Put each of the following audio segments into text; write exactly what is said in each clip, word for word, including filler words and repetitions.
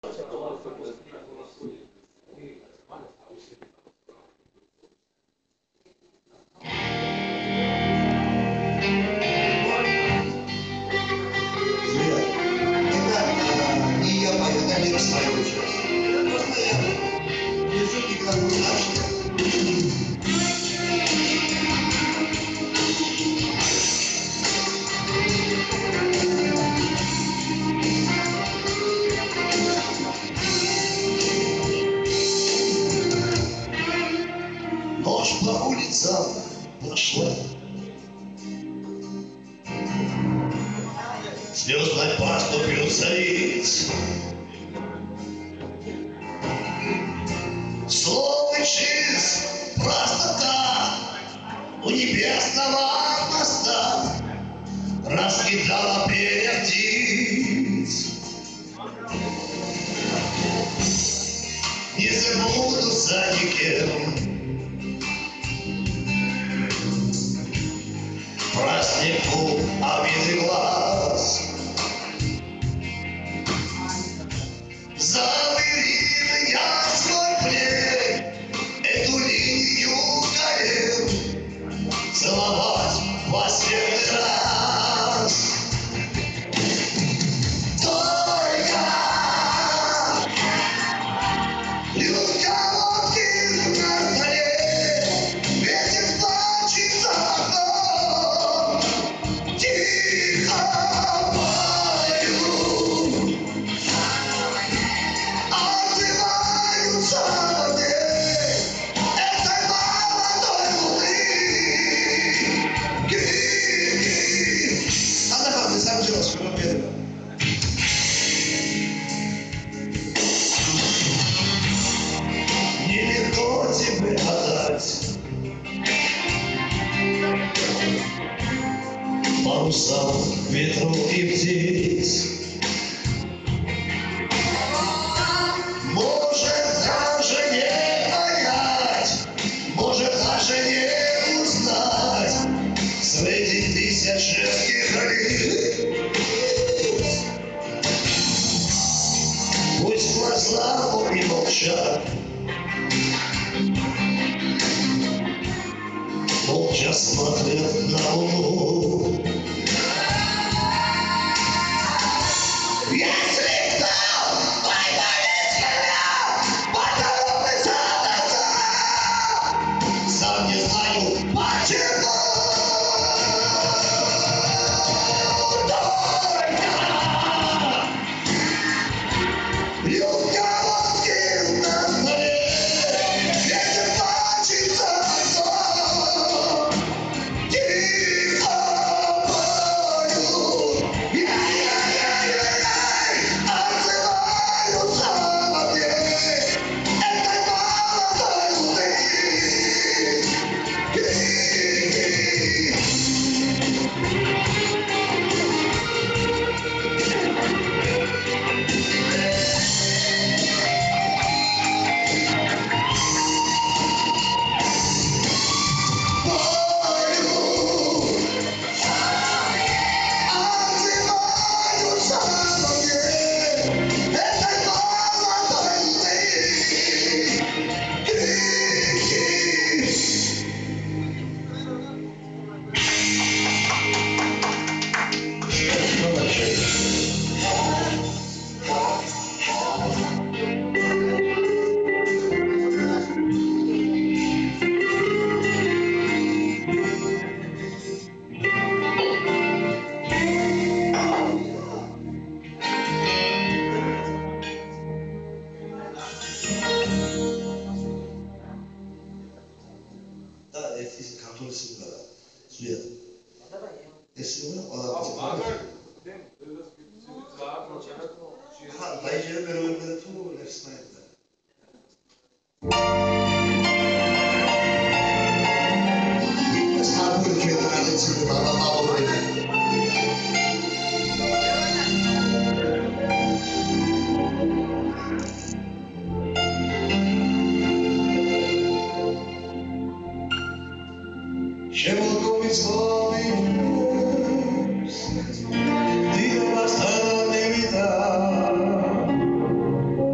Ночь по улицам прошла, звездной поступью царить. Слово чист, простота у небесного моста раскидала перья птиц. Не забудутся никем празднику обиды глаз. Завери я свой плен, эту линию колен целовать во светлый раз. Только Людка водки на столе, ветер плачет за окном. Тихо пою, отзываются мне этой молодой луны. Ки-ки. Она как ты сам делаешь, что первое. Нелегко тебе отдать парусам ветру и птиц. Может даже не понять, может даже не узнать среди тысяч женских лиц. Пусть глаза мои молчат, молча смотрят на луну. Если кто поймает меня, поторопится назад, сам не знаю почему. Только Людка водки на столе, ветер плачет за окном. Тихо пою, яй-яй-яй-яй, отзываются во мне этой молодой луны. Ки-ки. Да, это из контроля сигнала. Свет. Если вы Ha, dayıcıya ben ölmedi tuğlu nefsine gider. Mesela bu ülkede ailesini bana bağlı edin. Chegou com escola e luz, dia bastante limitar.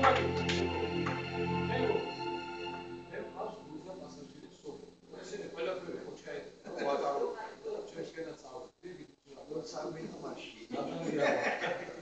Non sa almeno masci.